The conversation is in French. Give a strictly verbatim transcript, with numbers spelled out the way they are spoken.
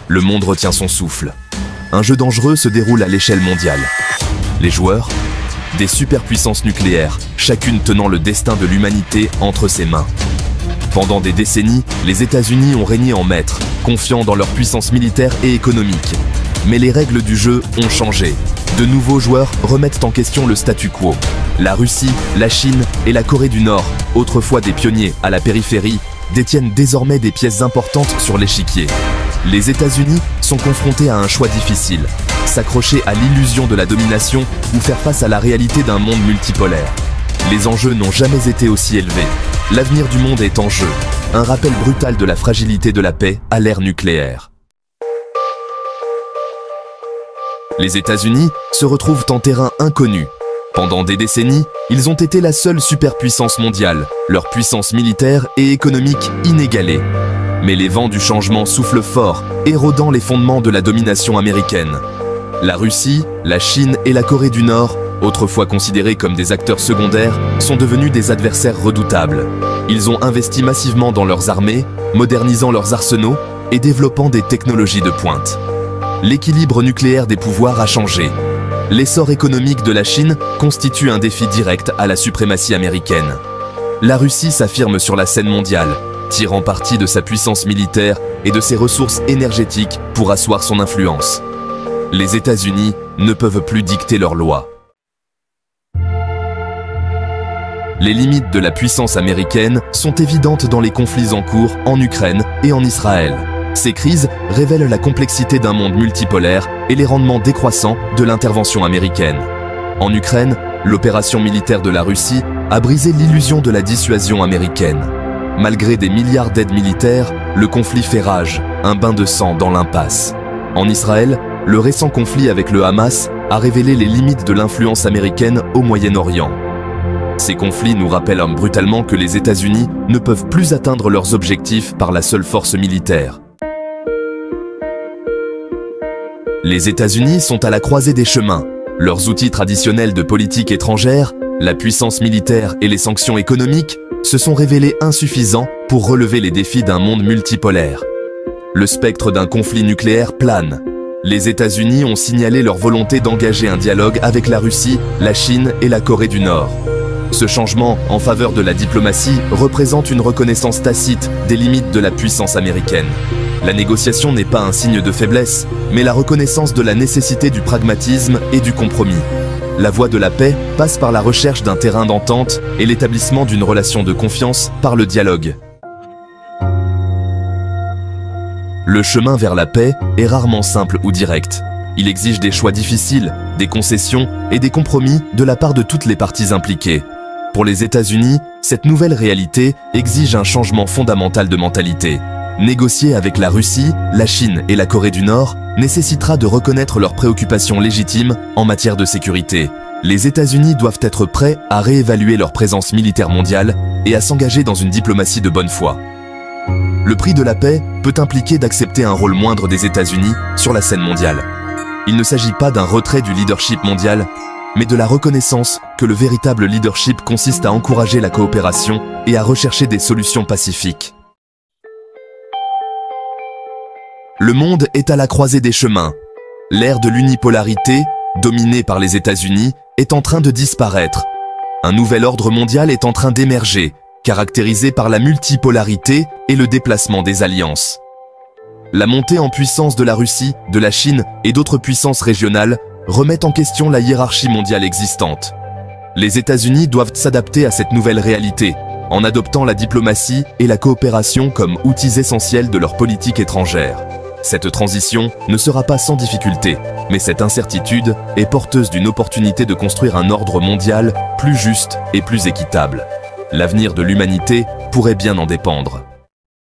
le monde retient son souffle. Un jeu dangereux se déroule à l'échelle mondiale. Les joueurs, des superpuissances nucléaires, chacune tenant le destin de l'humanité entre ses mains. Pendant des décennies, les États-Unis ont régné en maîtres, confiants dans leur puissance militaire et économique. Mais les règles du jeu ont changé. De nouveaux joueurs remettent en question le statu quo. La Russie, la Chine et la Corée du Nord, autrefois des pionniers à la périphérie, détiennent désormais des pièces importantes sur l'échiquier. Les États-Unis sont confrontés à un choix difficile, s'accrocher à l'illusion de la domination ou faire face à la réalité d'un monde multipolaire. Les enjeux n'ont jamais été aussi élevés. L'avenir du monde est en jeu. Un rappel brutal de la fragilité de la paix à l'ère nucléaire. Les États-Unis se retrouvent en terrain inconnu. Pendant des décennies, ils ont été la seule superpuissance mondiale, leur puissance militaire et économique inégalée. Mais les vents du changement soufflent fort, érodant les fondements de la domination américaine. La Russie, la Chine et la Corée du Nord, autrefois considérés comme des acteurs secondaires, sont devenus des adversaires redoutables. Ils ont investi massivement dans leurs armées, modernisant leurs arsenaux et développant des technologies de pointe. L'équilibre nucléaire des pouvoirs a changé. L'essor économique de la Chine constitue un défi direct à la suprématie américaine. La Russie s'affirme sur la scène mondiale, tirant parti de sa puissance militaire et de ses ressources énergétiques pour asseoir son influence. Les États-Unis ne peuvent plus dicter leurs lois. Les limites de la puissance américaine sont évidentes dans les conflits en cours en Ukraine et en Israël. Ces crises révèlent la complexité d'un monde multipolaire et les rendements décroissants de l'intervention américaine. En Ukraine, l'opération militaire de la Russie a brisé l'illusion de la dissuasion américaine. Malgré des milliards d'aides militaires, le conflit fait rage, un bain de sang dans l'impasse. En Israël, le récent conflit avec le Hamas a révélé les limites de l'influence américaine au Moyen-Orient. Ces conflits nous rappellent brutalement que les États-Unis ne peuvent plus atteindre leurs objectifs par la seule force militaire. Les États-Unis sont à la croisée des chemins. Leurs outils traditionnels de politique étrangère, la puissance militaire et les sanctions économiques se sont révélés insuffisants pour relever les défis d'un monde multipolaire. Le spectre d'un conflit nucléaire plane. Les États-Unis ont signalé leur volonté d'engager un dialogue avec la Russie, la Chine et la Corée du Nord. Ce changement en faveur de la diplomatie représente une reconnaissance tacite des limites de la puissance américaine. La négociation n'est pas un signe de faiblesse, mais la reconnaissance de la nécessité du pragmatisme et du compromis. La voie de la paix passe par la recherche d'un terrain d'entente et l'établissement d'une relation de confiance par le dialogue. Le chemin vers la paix est rarement simple ou direct. Il exige des choix difficiles, des concessions et des compromis de la part de toutes les parties impliquées. Pour les États-Unis, cette nouvelle réalité exige un changement fondamental de mentalité. Négocier avec la Russie, la Chine et la Corée du Nord nécessitera de reconnaître leurs préoccupations légitimes en matière de sécurité. Les États-Unis doivent être prêts à réévaluer leur présence militaire mondiale et à s'engager dans une diplomatie de bonne foi. Le prix de la paix peut impliquer d'accepter un rôle moindre des États-Unis sur la scène mondiale. Il ne s'agit pas d'un retrait du leadership mondial, mais de la reconnaissance que le véritable leadership consiste à encourager la coopération et à rechercher des solutions pacifiques. Le monde est à la croisée des chemins. L'ère de l'unipolarité, dominée par les États-Unis, est en train de disparaître. Un nouvel ordre mondial est en train d'émerger, caractérisé par la multipolarité et le déplacement des alliances. La montée en puissance de la Russie, de la Chine et d'autres puissances régionales remet en question la hiérarchie mondiale existante. Les États-Unis doivent s'adapter à cette nouvelle réalité, en adoptant la diplomatie et la coopération comme outils essentiels de leur politique étrangère. Cette transition ne sera pas sans difficulté, mais cette incertitude est porteuse d'une opportunité de construire un ordre mondial plus juste et plus équitable. L'avenir de l'humanité pourrait bien en dépendre.